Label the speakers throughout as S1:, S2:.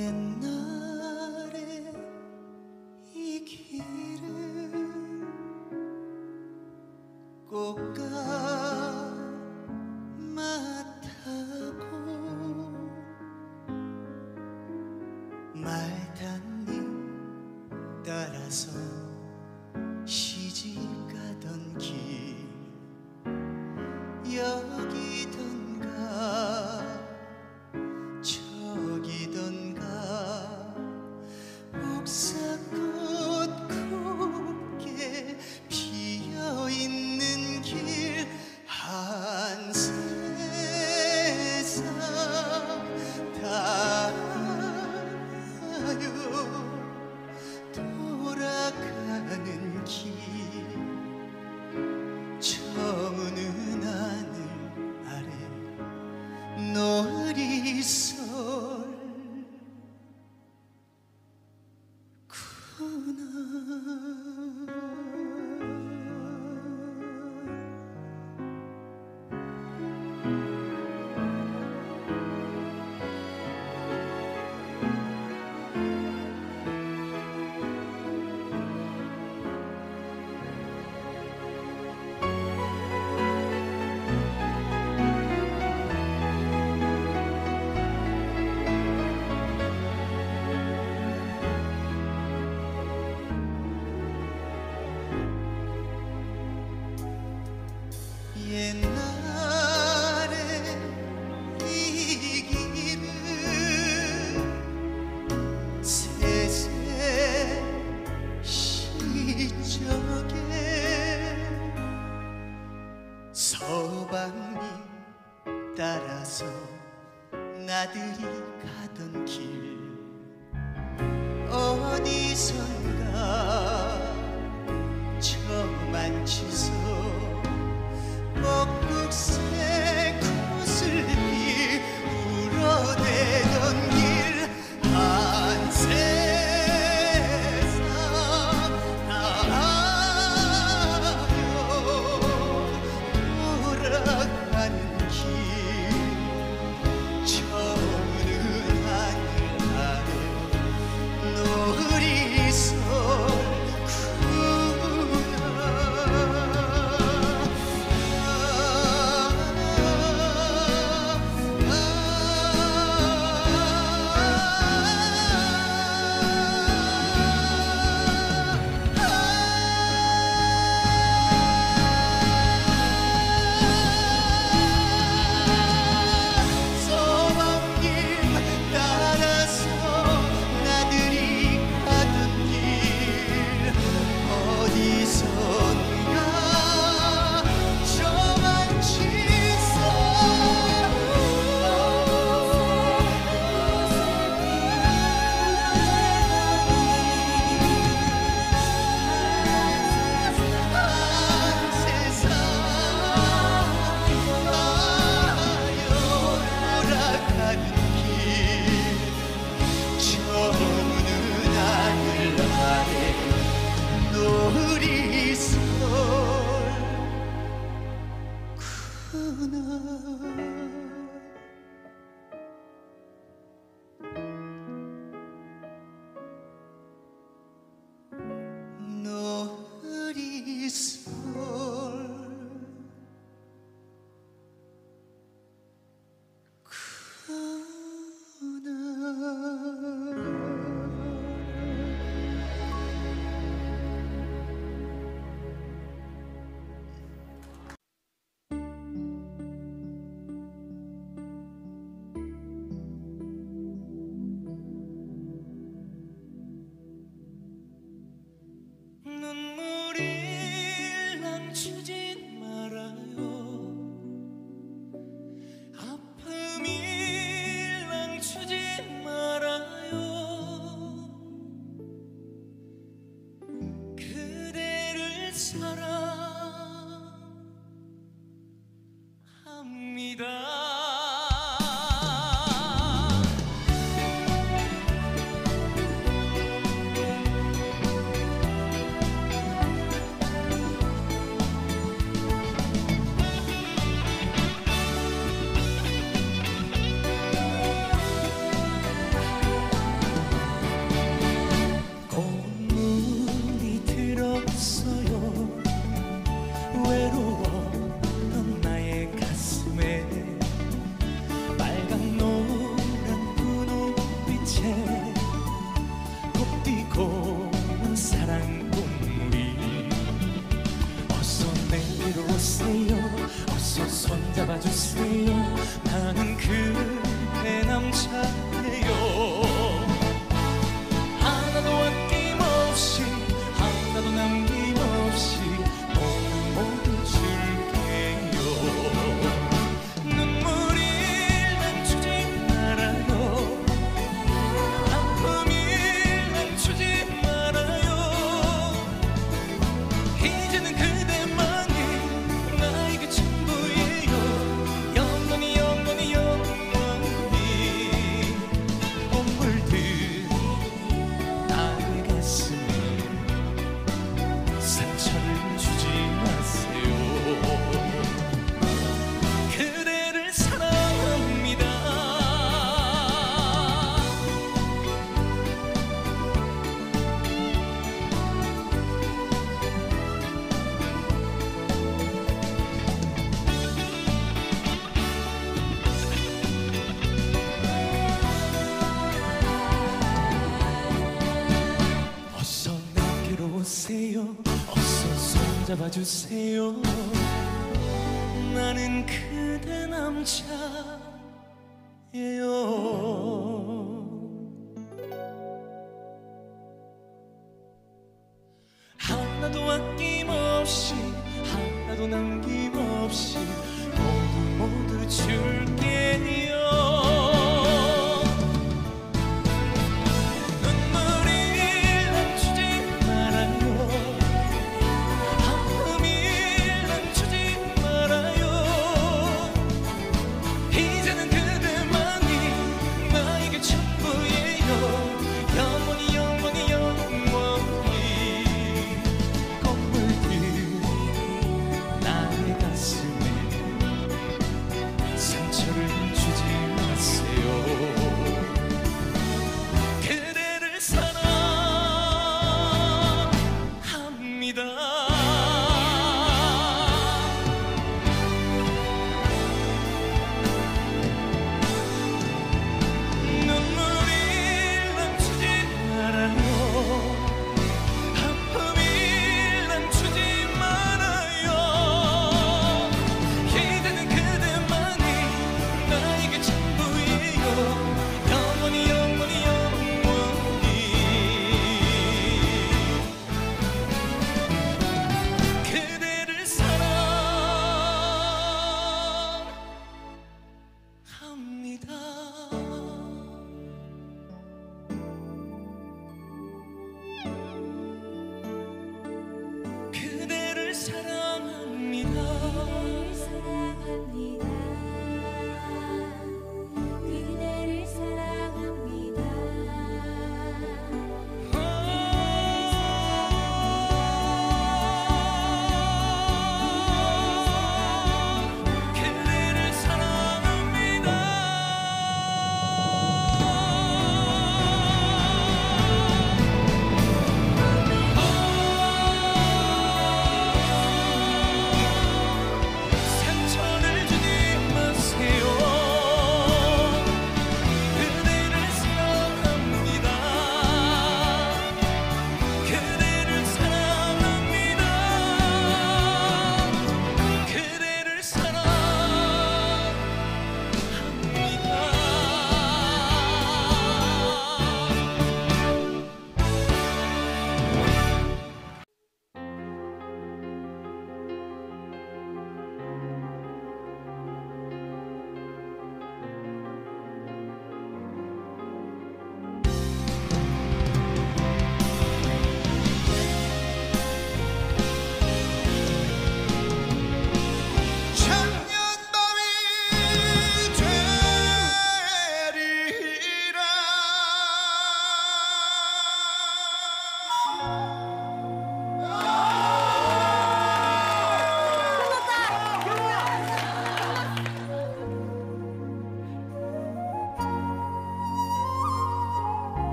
S1: 옛날에 이 길을 꽃가 맡아고 말단님 따라서 시집가던 길 여기던가 저기던가 옥사꽃 곱게 피어있는 길 한 세상 달아요 돌아가는 길 저무는 하늘 아래 놀이설 옛날에 이 길을 세세 시적에 서방님 따라서 나들이 가던 길 어디선가 저만치서 벚국새 구슬비 울어대던 길 한 세상 나요 돌아가는 길 저무는 하늘 아래 놀이설
S2: 잡아주세요. 나는 그대 남자예요. 하나도 아낌없이 하나도 남김없이 모두 줄게요. 눈물이 멈추지 말아요. 한숨이 멈추지 말아요. 이제는 그대만이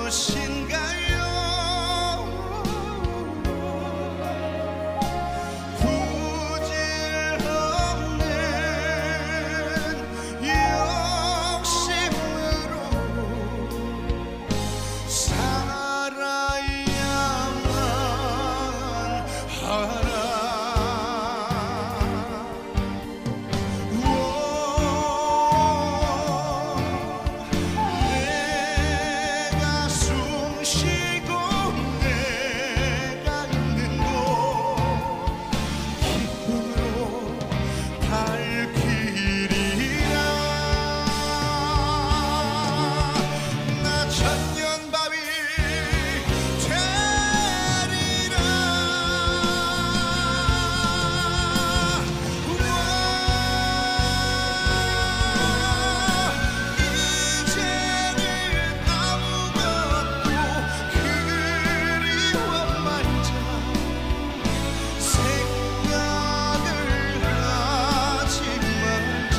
S1: 누구신가요? 부질없는 욕심으로 살아야만 하라. 내가 숨 쉬고 내가 있는 곳 기쁨으로 밝히리라. 나 천년바위 되리라. 이제는 아무것도 그리워 말자. 생각을 하지 말자.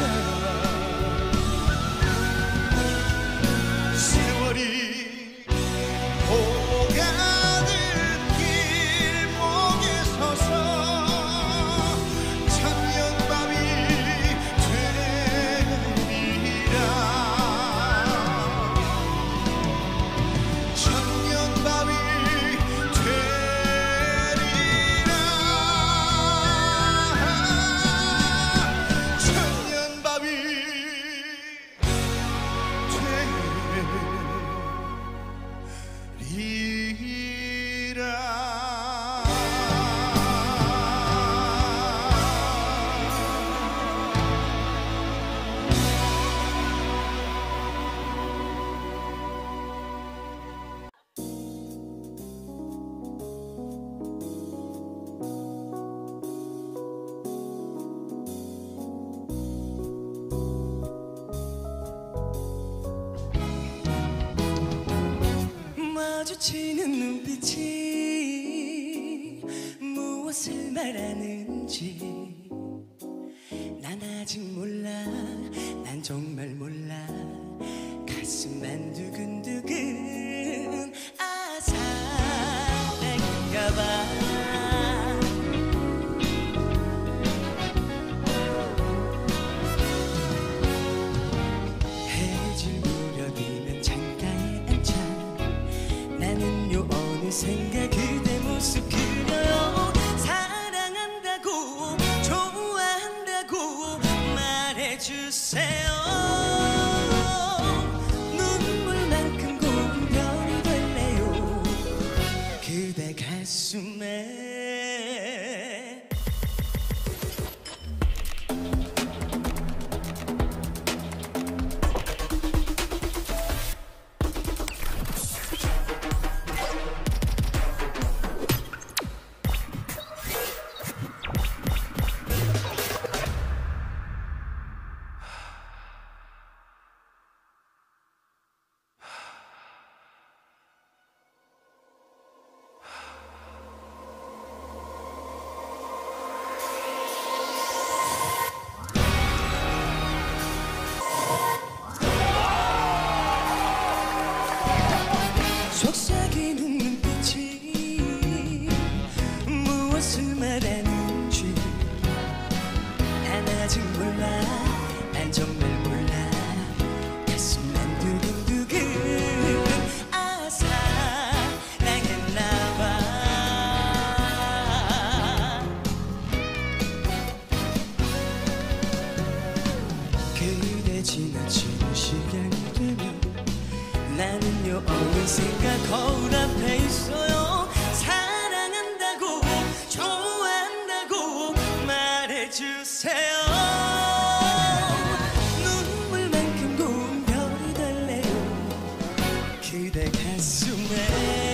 S1: 세월이 오가는 길목에 서서 천년바위 되리라. 천년바위 되리라. 천년바위
S2: 마주치는 눈빛이 무엇을 말하는지 난 아직 몰라. 난 정말 몰라. 가슴만 두근두근 사랑인가봐. 해질 무렵이면 창가에 앉아 나는요 어느샌가 그대 모습 그려요. 사랑한다고 좋아한다고 말해주세요. 눈물만큼 고운 별이 될래요 그대 가슴에. 속삭이는 눈빛이 무엇을 말하는지 난 아직 몰라. 난 정말 몰라. 가슴만 두근두근 사랑했나봐. 그대 지나치는 시간이 되면 나는요 어느샌가 거울 앞에 있어요. 사랑한다고 좋아한다고 말해주세요. 눈물만큼 고운 별이 될래요 그대 가슴에.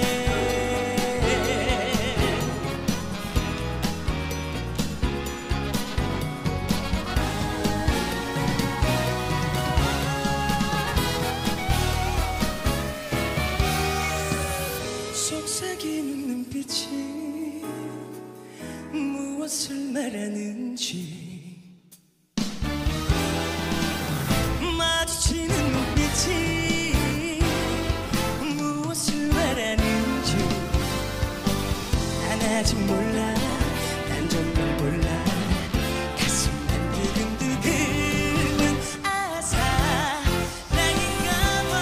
S2: 속삭이는 눈빛이 무엇을 말하는지 마주치는 눈빛이 무엇을 아직 몰라 난 정말 몰라 가슴만 두근두근은 아사랑인가봐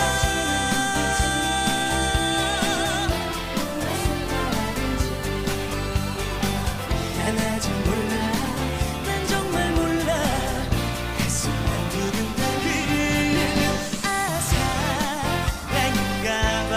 S2: 난 아직 몰라 난 정말 몰라 가슴만 두근두근은 아사랑인가봐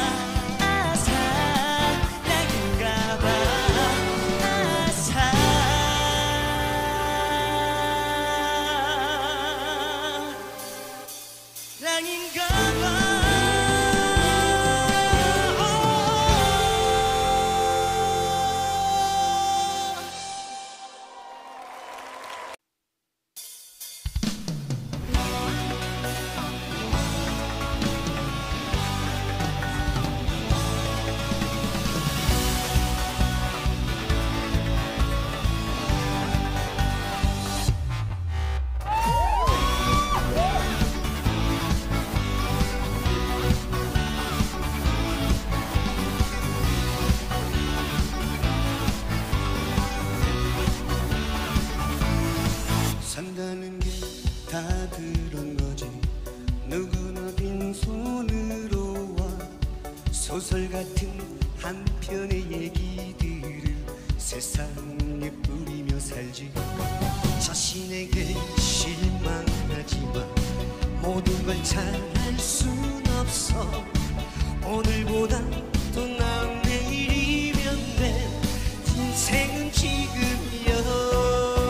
S1: 산다는 게 다 그런 거지 누구나 빈손으로 와 소설 같은 한 편의 얘기들을 세상에 뿌리며 살지 자신에게 실망하지만 모든 걸 잘할 순 없어 오늘보다 더 나은 내일이면 돼 인생은 지금이야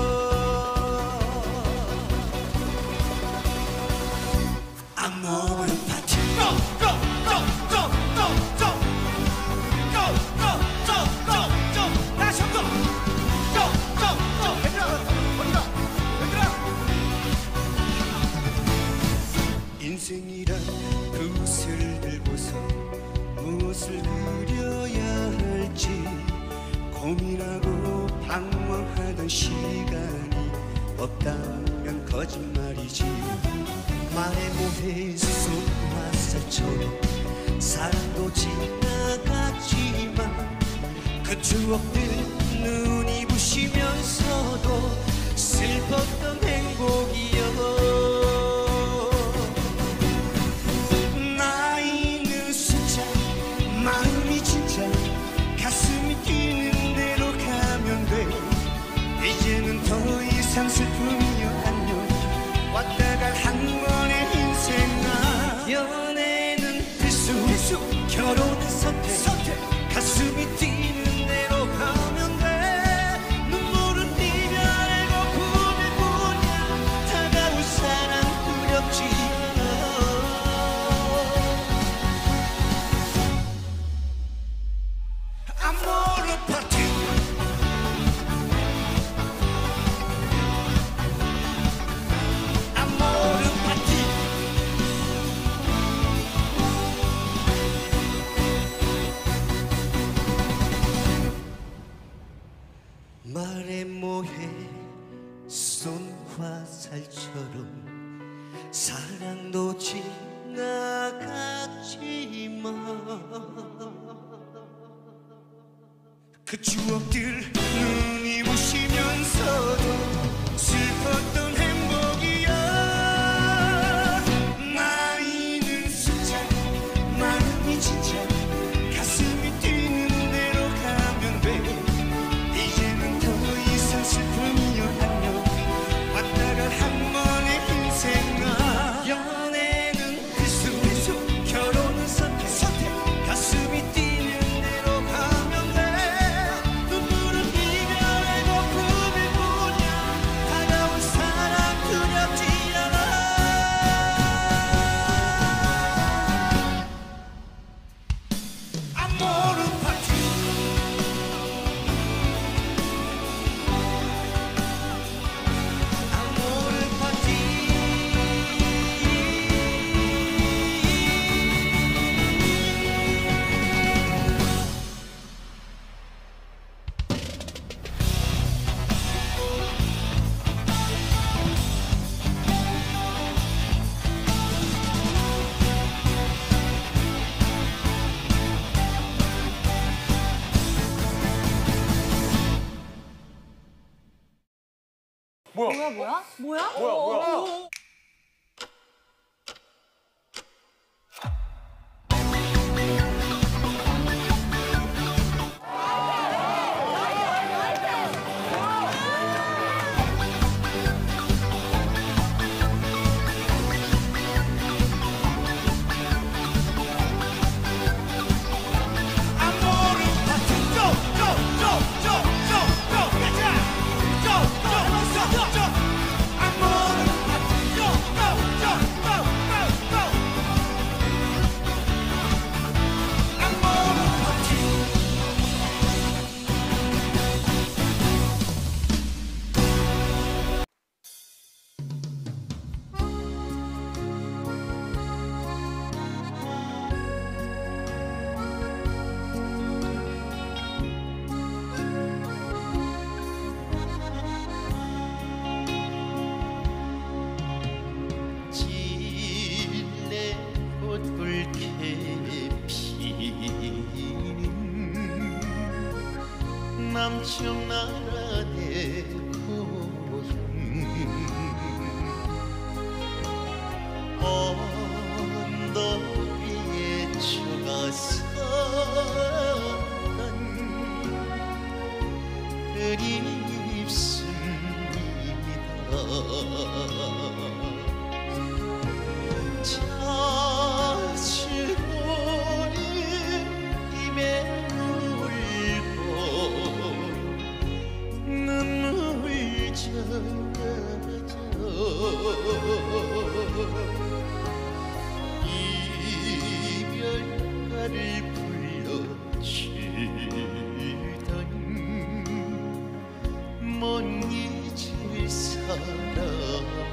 S1: 아무런 파티 go go go go go go go go go go go 다시 한번 go go go 얘들아 어디가 얘들아 인생이란 붓을 들고서 무엇을 그려야 할지 고민하고 방황하던 시간이 없다면 거짓말이지 말에 못해 쏟화살처럼 사랑도 지나갔지만 그 추억들 눈이 부시면서도 슬펐던 행복이여 나이는 숫자 마음이 진짜 가슴이 뛰는 대로 가면 돼 이제는 더 이상 슬픔이여 안녕 왔다가 한 번의 인생아 연애는 필수 결혼은 선택 가슴이 뛰는 대로 가면 돼 눈물은 네가 알고 꿈이 뭐냐 다가올 사랑 두렵지 아모르 파티 말에 뭐해 쏜화살처럼 사랑도 지나갔지만 그 추억들 눈이 부시면서도 슬펐던 행복이야 나이는 숫자 마음이 진짜 가슴이 뛰는 대로 가면 돼 이제는 더 이상 슬픔이여 안녕 왔다가 한 번의 인생아 연애는 필수 결혼은 선택 가슴이 뛰는 대로 가면 돼 눈물은 이별의 거품
S3: 뭐야? 뭐야?
S1: 뭐야?
S2: 남청나라의 고향 언덕 위에 저가서던 그립습니다. 자주 보는 입에 눈물 젖어 이별가를 불러주던 못 잊을 사람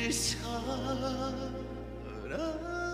S2: 사랑